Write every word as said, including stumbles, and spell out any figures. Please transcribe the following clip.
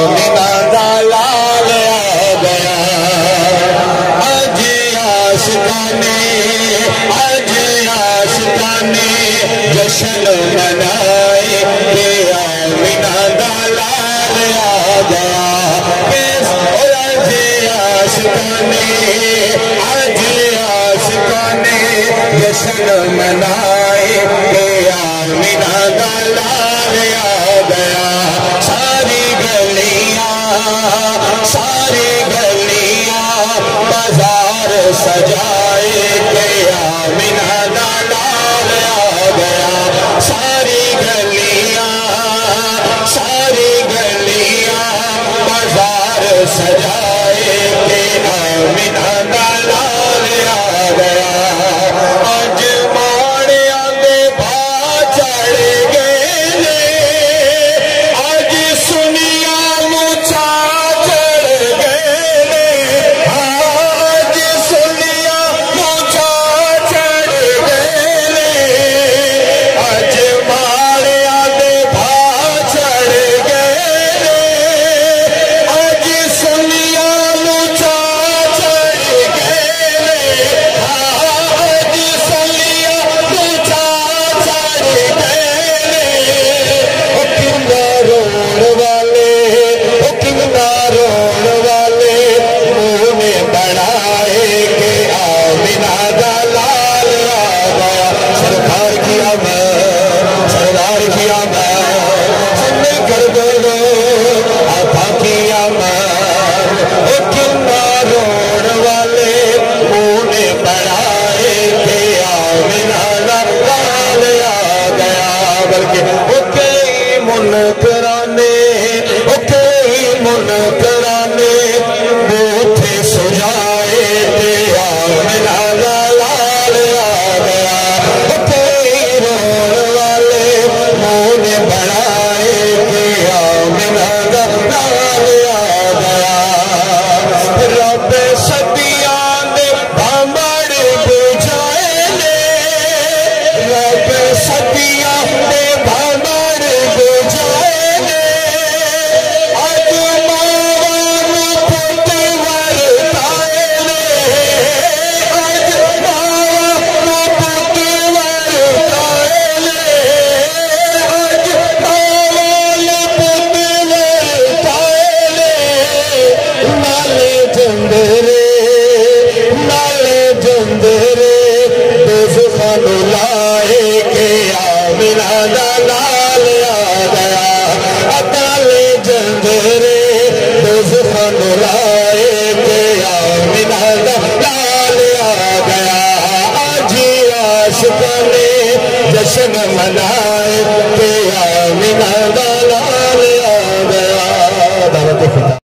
آمینہ دا لال آ گیا اج عاشقانے اج عاشقانے جشن منائے کہ آمینہ دا لال آ گیا اج عاشقانے اج عاشقانے جشن منائے کہ آمینہ دا لال آ گیا ساری گلیاں ساری گلیاں بازار سجائے کہ آمینہ دا لال آ گیا ساری گلیاں ساری گلیاں بازار سجائے کہ آمینہ دا لال آ گیا اج ماڑیاں دے بھا چڑھ گئے اج سنیا مچا چڑھ گئے اج سنیا مچا چڑھ گئے اج ماڑیاں دے بھا چڑھ گئے اج سنیا مچا چڑھ گئے اج سنیا مچا چڑھ گئے او کنگا روڑ والے او کنگا روڑ والے منہ میں بڑھائے کہ آمینہ دا لال آ گیا سرکار کی آمد سردار کی آمد سننے کر بولو آقا کی آمد او کنگا روڑ والے منہ میں بڑھائے کہ آمینہ دا لال آ گیا بلکہ او کئی منکرانے او کئی منکرانے بوتھے سجائے کہ آمینہ دا لال آ گیا او کئی روڑ والے منہ میں بڑھائے کہ آمینہ دا لال آ گیا رب صدیاں دے بھامڑ بجھائے نے رب صدیاں دے بھامڑ بجھائے نے اج ماواں پت ورتائے نے اج ماواں پت ورتائے نے اج ماواں پت ورتائے نے نالے جندرے نالے جندرے دوزخاں نوں لائے کہ آمینہ دا لال آ گیا نالے جندرے دوزخاں نوں لائے کہ آمینہ دا لال آ گیا اج عاشقانے جشن منائے کہ آمینہ دا لال آ گیا دعوت